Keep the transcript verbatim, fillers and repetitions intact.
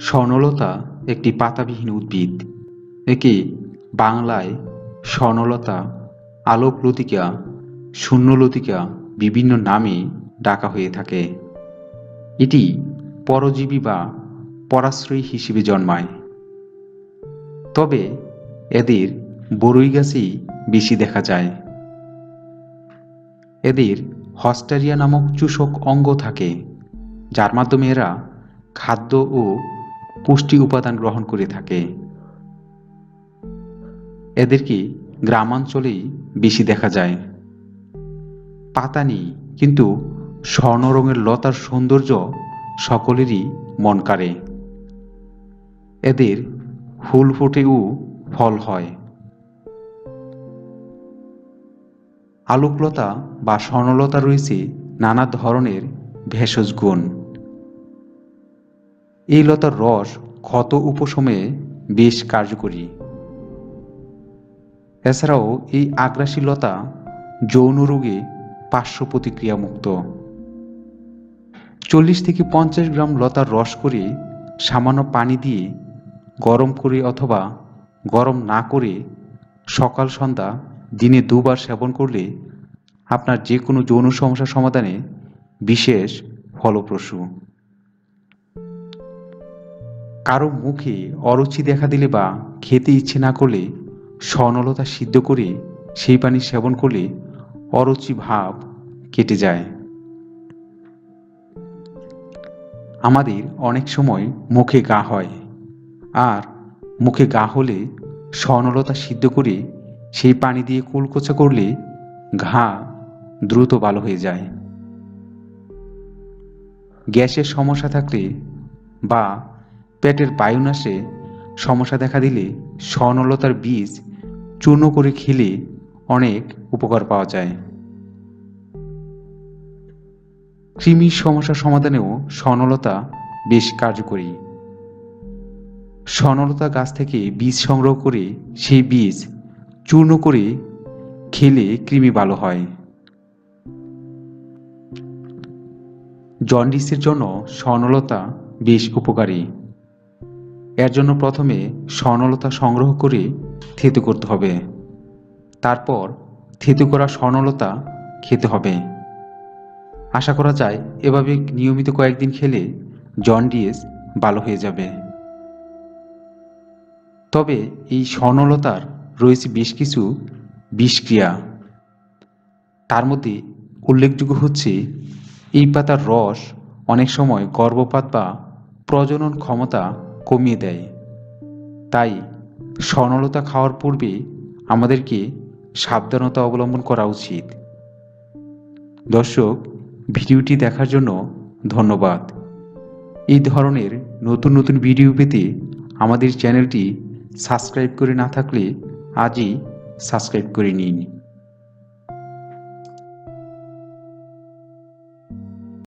স্বর্ণলতা একটি পাতাবিহীন উদ্ভিদ। একে বাংলায় স্বর্ণলতা, আলোকলতিকা, শূন্যলতিকা বিভিন্ন নামে ডাকা হয়ে থাকে। এটি পরজীবী বা পরাশ্রয়ী হিসেবে জন্মায়। তবে এদের বরই গাছেই বেশি দেখা যায়। এদের হস্টারিয়া নামক চূষক অঙ্গ থাকে, যার মাধ্যমে এরা খাদ্য ও পুষ্টি উপাদান গ্রহণ করে থাকে। এদেরকে গ্রামাঞ্চলেই বেশি দেখা যায়। পাতা নেই, কিন্তু স্বর্ণ রঙের লতার সৌন্দর্য সকলেরই মন কাড়ে। এদের ফুল ফোটে ও ফল হয়। আলোকলতা বা স্বর্ণলতা রয়েছে নানা ধরনের ভেষজ গুণ। এই লতার রস ক্ষত উপশমে বেশ কার্যকরী। এছাড়াও এই আগ্রাসী লতা যৌন রোগে পার্শ্ব প্রতিক্রিয়া মুক্ত। চল্লিশ থেকে পঞ্চাশ গ্রাম লতার রস করে সামান্য পানি দিয়ে গরম করে অথবা গরম না করে সকাল সন্ধ্যা দিনে দুবার সেবন করলে আপনার যে কোনো যৌন সমস্যা সমাধানে বিশেষ ফলপ্রসূ। কারো মুখে অরুচি দেখা দিলে বা খেতে ইচ্ছে না করলে স্বর্ণলতা সিদ্ধ করে সেই পানি সেবন করলে অরুচি ভাব কেটে যায়। আমাদের অনেক সময় মুখে ঘা হয়, আর মুখে ঘা হলে স্বর্ণলতা সিদ্ধ করে সেই পানি দিয়ে কুলকুচা করলে ঘা দ্রুত ভালো হয়ে যায়। গ্যাসের সমস্যা থাকলে বা পেটের বায়ুনাশে সমস্যা দেখা দিলে স্বর্ণলতার বীজ চূর্ণ করে খেলে অনেক উপকার পাওয়া যায়। কৃমির সমস্যা সমাধানেও স্বর্ণলতা বেশ কার্যকরী। স্বর্ণলতা গাছ থেকে বীজ সংগ্রহ করে সেই বীজ চূর্ণ করে খেলে কৃমি ভালো হয়। জন্ডিসের জন্য স্বর্ণলতা বেশ উপকারী। এর জন্য প্রথমে স্বর্ণলতা সংগ্রহ করে থেতু করতে হবে। তারপর থেতু করা স্বর্ণলতা খেতে হবে। আশা করা যায় এভাবে নিয়মিত কয়েকদিন খেলে জন্ডিস ভালো হয়ে যাবে। তবে এই স্বর্ণলতার রয়েছে বেশ কিছু বিষক্রিয়া। তার মধ্যে উল্লেখযোগ্য হচ্ছে এই পাতার রস অনেক সময় গর্ভপাত বা প্রজনন ক্ষমতা কমিয়ে দেয়। তাই স্বর্ণলতা খাওয়ার পূর্বে আমাদেরকে সাবধানতা অবলম্বন করা উচিত। দর্শক, ভিডিওটি দেখার জন্য ধন্যবাদ। এই ধরনের নতুন নতুন ভিডিও পেতে আমাদের চ্যানেলটি সাবস্ক্রাইব করে না থাকলে আজই সাবস্ক্রাইব করে নিন।